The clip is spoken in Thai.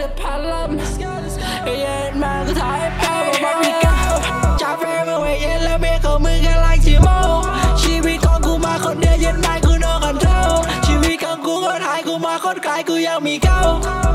พันลำเย็นมาก็ถ่ายเป้าบอกมีเก้าจากแฟนมาไว้เย็นแล้วเมียของมึงกำลังชิโมชีวิตของกูมาคนเดียวเย็นไม่กูนอนกันเท่าชีวิตของกูก็ถ่ายกูมาคนไกลกูยังมีเก้า